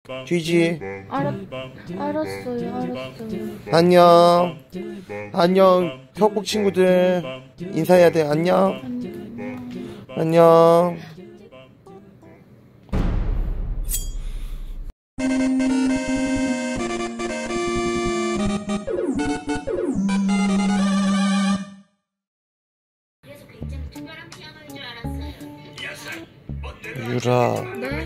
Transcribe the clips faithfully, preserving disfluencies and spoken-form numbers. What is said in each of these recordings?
쥐지. 알았, 알았어요, 알았어요. 안녕. 안녕. 협곡 친구들. 인사해야 돼. 안녕. 안녕. 유라. 네?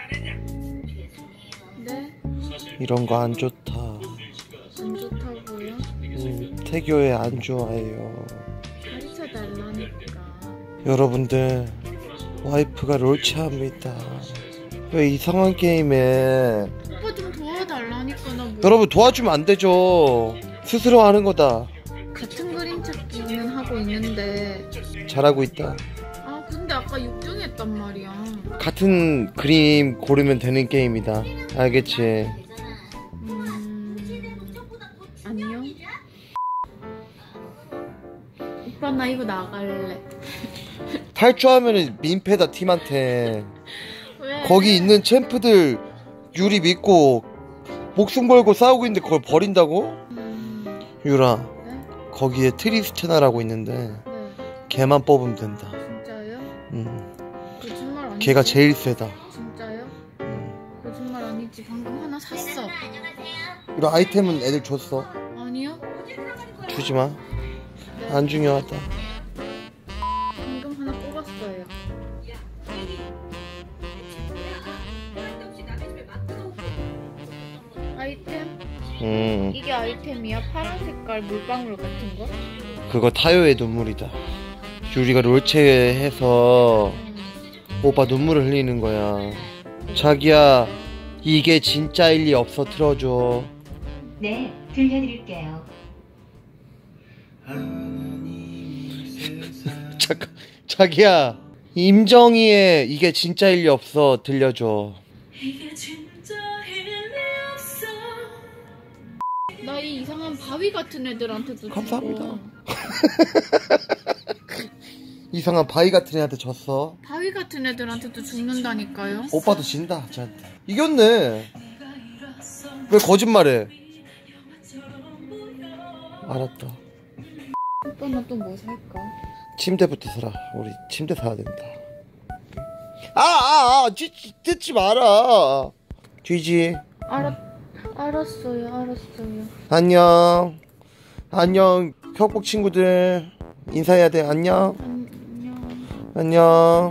네? 이런 거 안 좋다. 안 좋다고요? 음, 태교에 안 좋아해요. 가르쳐 달라니까. 여러분들, 와이프가 롤체합니다. 왜 이상한 게임에. 오빠 좀 도와달라니까. 나 뭐... 여러분 도와주면 안 되죠. 스스로 하는 거다. 같은 그림 찾기는 하고 있는데. 잘하고 있다. 아 근데 아까 육 등 했단 말이야. 같은 그림 고르면 되는 게임이다. 알겠지? 음... 안녕? 오빠 나 이거 나갈래. 탈주하면은 민폐다 팀한테. 왜? 거기 있는 챔프들 유리 믿고 목숨 걸고 싸우고 있는데 그걸 버린다고? 음... 유라, 네? 거기에 트리스테나라고 있는데 네. 걔만 뽑으면 된다. 진짜요? 음. 거짓말 아니지? 걔가 제일 세다. 진짜요? 음. 거짓말 아니지. 방금 하나 샀어. 이런 아이템은 애들 줬어. 아니요? 주지마. 네. 안 중요하다. 방금 하나 뽑았어요. 아이템? 음, 이게 아이템이야? 파란 색깔 물방울 같은 거? 그거 타요의 눈물이다. 유리가 롤체해서 음. 오빠 눈물을 흘리는 거야. 자기야, 이게 진짜일 리 없어. 틀어줘. 네, 들려드릴게요. 잠깐, 자기야, 임정희의 이게 진짜일 리 없어. 들려줘. 나 이 이상한 바위 같은 애들한테도 감사합니다. 주고. 이상한 바위 같은 애한테 졌어. 바위 같은 애들한테도 죽는다니까요. 오빠도 진다 쟤한테. 이겼네. 왜 거짓말해? 알았다. 오빠 나 또 뭐 살까? 침대부터 사라. 우리 침대 사야 된다. 아아아 아, 듣지 마라. 쥐지. 알았, 알았어요, 알았어요. 안녕. 안녕. 협곡 친구들. 인사해야 돼. 안녕. 안녕. 안녕.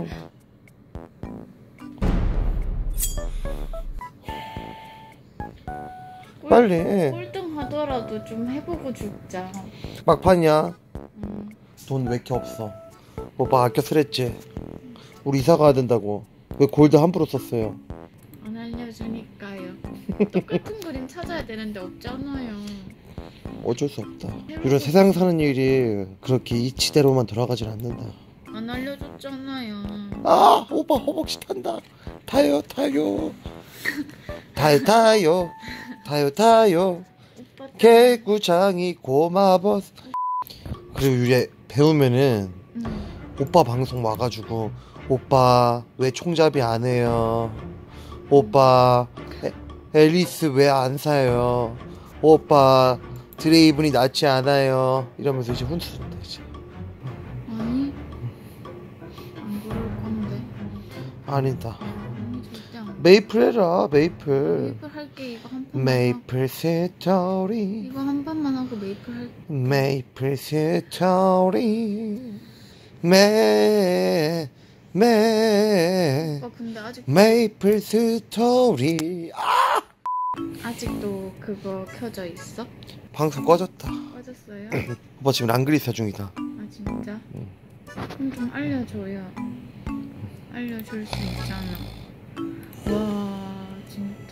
꼴, 빨리. 꼴등 하더라도 좀 해보고 죽자. 막판이야. 음. 돈 왜 이렇게 없어? 오빠 아껴 쓰랬지? 우리 이사 가야 된다고. 왜 골드 함부로 썼어요? 안 알려주니까요. 똑같은 그림 찾아야 되는데 없잖아요. 어쩔 수 없다. 이런 세상 사는 일이 그렇게 이치대로만 돌아가진 않는다. 안 알려줬잖아요. 아, 오빠 허벅지 탄다. 타요 타요 타요 타요 타요 타요 오빠 개구장이 고마워. 그리고 유리 배우면은 음. 오빠 방송 와가지고 오빠 왜 총잡이 안 해요? 오빠 에, 앨리스 왜 안 사요? 오빠 드레이븐이 낫지 않아요? 이러면서 이제 훈수준다 이제. 아니 안 그럴 건데. 아니다. 아니 절대 안. 메이플 해라. 메이플. 메이플 할게. 이거 한 번만. 메이플 스토리. 이거 한 번만 하고 메이플 할게. 메이플 스토리. 메 메 오빠 근데 아직 메이플 스토리. 아! 아직도 그거 켜져 있어? 방송 꺼졌다. 꺼졌어요? 오빠 지금 랑그리사 중이다. 아 진짜? 응. 그럼 좀 알려줘요. 알려줄 수 있잖아. 와 진짜.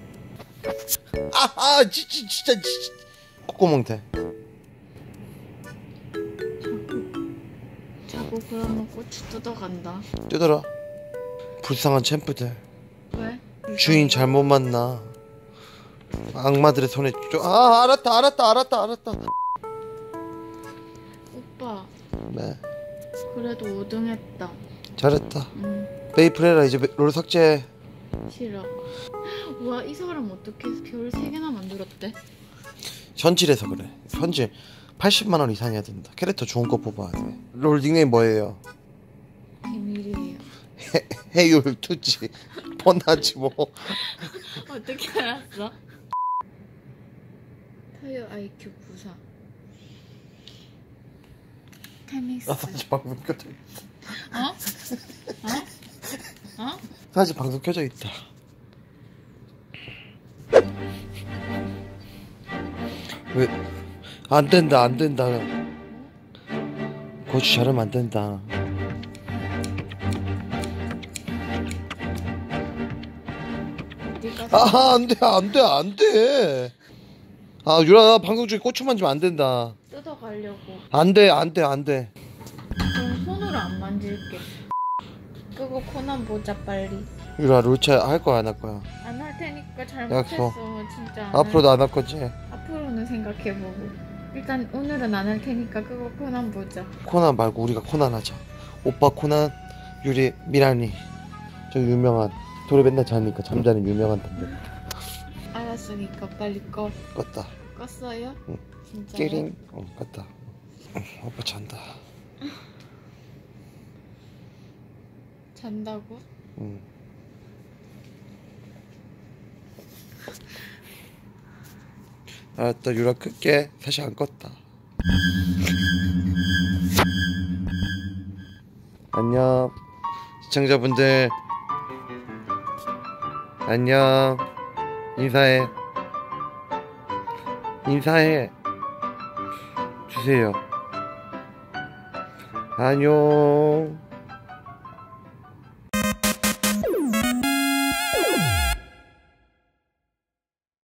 아아 진짜 진짜 진짜 콧구멍대. 자꾸 그러면 고추 뜯어간다. 뜯어라. 불쌍한 챔프들. 왜? 주인 잘못 만나. 악마들의 손에 쪼... 아 알았다 알았다 알았다 알았다. 오빠 네 그래도 오 등 했다. 잘했다. 응. 메이플 해라. 이제 롤 삭제. 싫어. 와, 이 사람 어떻게 별 세 개나 만들었대? 현질해서 그래. 현질 팔십만 원 이상이야 된다. 캐릭터 좋은 거 뽑아야 돼. 롤 닉네임 뭐예요? 비밀이에요. 해율 투지 뻔하지 뭐. 어떻게 알았어? 타이어 아이큐 구사. 테니스. 나 사실 방송 켜져 있다. 어? 어? 어? 사실 방송 켜져 있다. 왜? 안 된다, 안 된다. 고추 자르면 안 된다. 네가 아, 안 돼, 안 돼, 안 돼. 아, 유라, 방송 중에 고추 만지면 안 된다. 뜯어가려고. 안 돼, 안 돼, 안 돼. 그럼 손으로 안 만질게. 그거 코난 보자 빨리. 유라, 롤차 할 거야, 안 할 거야? 안 할 테니까 약속. 잘못했어 진짜. 안 앞으로도 할... 안 할 거지? 앞으로는 생각해보고. 일단 오늘은 안 할 테니까 그거 코난 보자. 코난 말고 우리가 코난 하자. 오빠 코난, 유리, 미란이. 저 유명한, 노래 맨날 자니까 잠자는 유명한 담배. 알았으니까 빨리 꺼. 껐다. 껐어요? 응. 진짜. 끼링. 어, 껐다. 어, 오빠 잔다. 잔다고? 응. 알았다, 유라 끌게. 다시 안 껐다. 안녕 시청자분들. 안녕. 인사해. 인사해 주세요. 안녕.